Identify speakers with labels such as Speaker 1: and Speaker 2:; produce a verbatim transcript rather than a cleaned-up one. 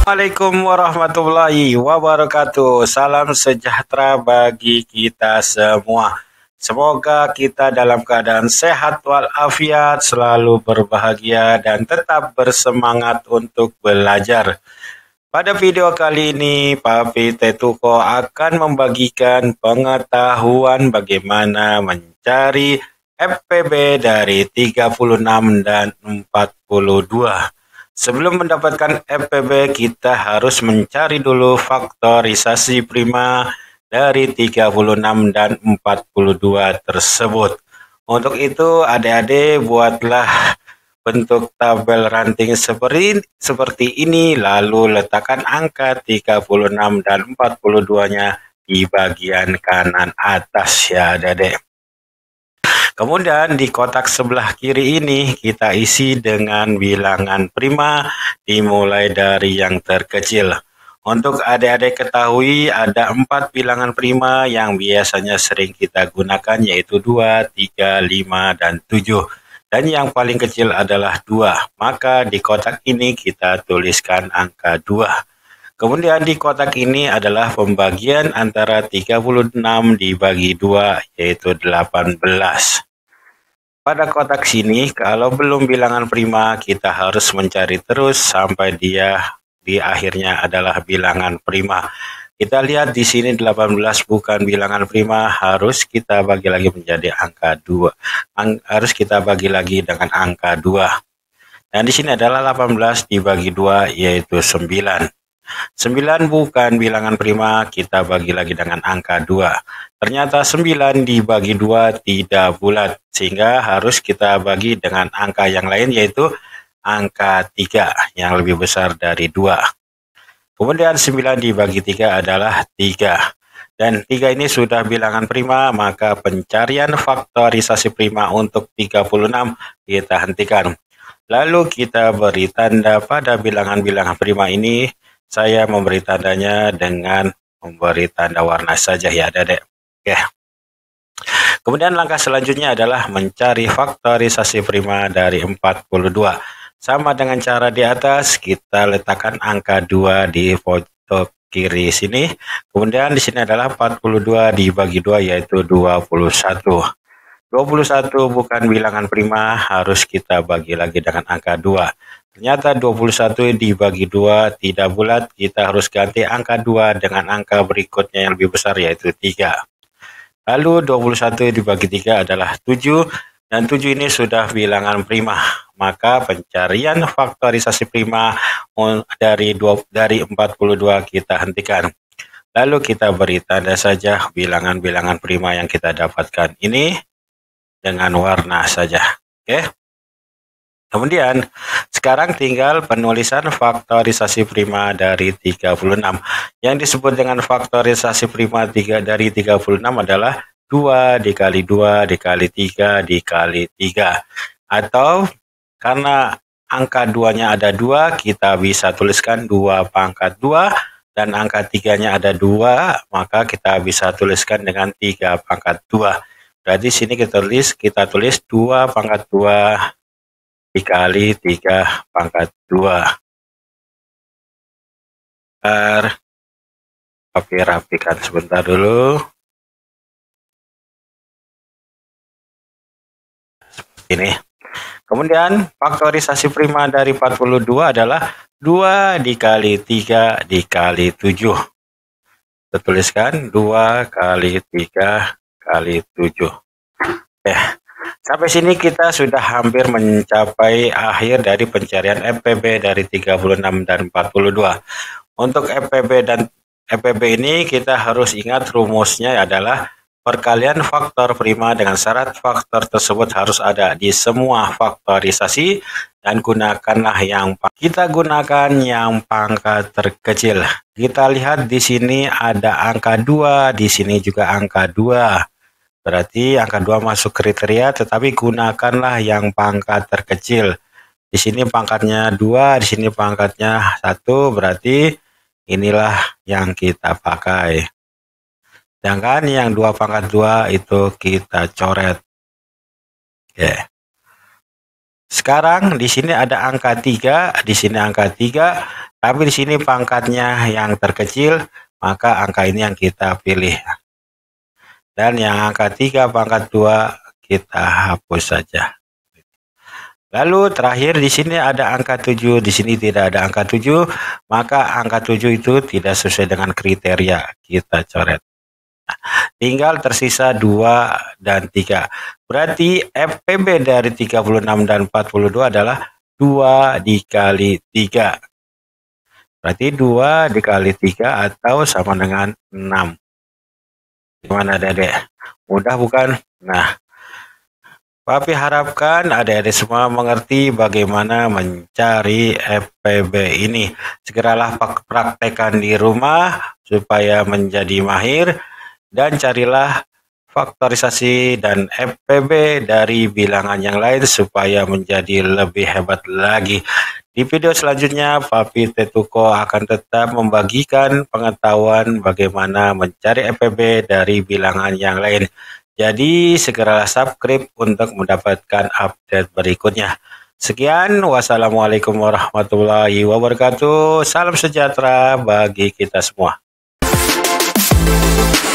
Speaker 1: Assalamualaikum warahmatullahi wabarakatuh. Salam sejahtera bagi kita semua. Semoga kita dalam keadaan sehat walafiat, selalu berbahagia dan tetap bersemangat untuk belajar. Pada video kali ini, Papi Tetuko akan membagikan pengetahuan bagaimana mencari F P B dari tiga puluh enam dan empat puluh dua. Sebelum mendapatkan F P B, kita harus mencari dulu faktorisasi prima dari tiga puluh enam dan empat puluh dua tersebut. Untuk itu, adik-adik buatlah bentuk tabel ranting seperti, seperti ini, lalu letakkan angka tiga puluh enam dan empat puluh dua-nya di bagian kanan atas ya adik-adik. Kemudian di kotak sebelah kiri ini kita isi dengan bilangan prima dimulai dari yang terkecil. Untuk adik-adik ketahui ada empat bilangan prima yang biasanya sering kita gunakan yaitu dua, tiga, lima, dan tujuh. Dan yang paling kecil adalah dua. Maka di kotak ini kita tuliskan angka dua. Kemudian di kotak ini adalah pembagian antara tiga puluh enam dibagi dua yaitu delapan belas. Pada kotak sini kalau belum bilangan prima kita harus mencari terus sampai dia di akhirnya adalah bilangan prima. Kita lihat di sini delapan belas bukan bilangan prima, harus kita bagi lagi menjadi angka dua. Ang harus kita bagi lagi dengan angka dua. Dan di sini adalah delapan belas dibagi dua yaitu sembilan. sembilan bukan bilangan prima, kita bagi lagi dengan angka dua. Ternyata sembilan dibagi dua tidak bulat, sehingga harus kita bagi dengan angka yang lain yaitu angka tiga yang lebih besar dari dua. Kemudian sembilan dibagi tiga adalah tiga. Dan tiga ini sudah bilangan prima, maka pencarian faktorisasi prima untuk tiga puluh enam kita hentikan. Lalu kita beri tanda pada bilangan-bilangan prima ini. Saya memberi tandanya dengan memberi tanda warna saja ya adik-adik. Oke. Kemudian langkah selanjutnya adalah mencari faktorisasi prima dari empat puluh dua. Sama dengan cara di atas, kita letakkan angka dua di foto kiri sini. Kemudian di sini adalah empat puluh dua dibagi dua yaitu dua puluh satu. dua puluh satu bukan bilangan prima, harus kita bagi lagi dengan angka dua. Ternyata dua puluh satu dibagi dua tidak bulat, kita harus ganti angka dua dengan angka berikutnya yang lebih besar yaitu tiga. Lalu dua puluh satu dibagi tiga adalah tujuh, dan tujuh ini sudah bilangan prima. Maka pencarian faktorisasi prima dari, dari empat puluh dua kita hentikan. Lalu kita beri tanda saja bilangan-bilangan prima yang kita dapatkan ini dengan warna saja. Oke. Kemudian, sekarang tinggal penulisan faktorisasi prima dari tiga puluh enam. Yang disebut dengan faktorisasi prima tiga dari tiga puluh enam adalah dua dikali dua dikali tiga dikali tiga. Atau karena angka dua-nya ada dua, kita bisa tuliskan dua pangkat dua. Dan angka tiga-nya ada dua, maka kita bisa tuliskan dengan tiga pangkat dua. Berarti sini kita tulis, kita tulis dua pangkat dua dikali tiga pangkat dua. Bentar, Papi rapikan sebentar dulu. Ini. Kemudian faktorisasi prima dari empat puluh dua adalah dua dikali tiga dikali tujuh. Kita tuliskan dua kali tiga kali tujuh. Ya. Sampai sini kita sudah hampir mencapai akhir dari pencarian F P B dari tiga puluh enam dan empat puluh dua. Untuk F P B dan F P B ini kita harus ingat rumusnya adalah perkalian faktor prima dengan syarat faktor tersebut harus ada di semua faktorisasi dan gunakanlah yang kita gunakan yang pangkat terkecil. Kita lihat di sini ada angka dua, di sini juga angka dua. Berarti angka dua masuk kriteria, tetapi gunakanlah yang pangkat terkecil. Di sini pangkatnya dua, di sini pangkatnya satu, berarti inilah yang kita pakai. Sedangkan yang dua pangkat dua itu kita coret. Oke. Sekarang di sini ada angka tiga, di sini angka tiga, tapi di sini pangkatnya yang terkecil, maka angka ini yang kita pilih. Dan yang angka tiga pangkat dua kita hapus saja. Lalu terakhir di sini ada angka tujuh, di sini tidak ada angka tujuh, maka angka tujuh itu tidak sesuai dengan kriteria, kita coret. Tinggal tersisa dua dan tiga. Berarti F P B dari tiga puluh enam dan empat puluh dua adalah dua dikali tiga. Berarti dua dikali tiga atau sama dengan enam. Gimana Dedek? Mudah bukan? Nah, Papi harapkan adik-adik semua mengerti bagaimana mencari F P B ini. Segeralah praktekkan di rumah supaya menjadi mahir. Dan carilah faktorisasi dan F P B dari bilangan yang lain supaya menjadi lebih hebat lagi. Di video selanjutnya, Papi Tetuko akan tetap membagikan pengetahuan bagaimana mencari F P B dari bilangan yang lain. Jadi, segeralah subscribe untuk mendapatkan update berikutnya. Sekian, wassalamualaikum warahmatullahi wabarakatuh. Salam sejahtera bagi kita semua.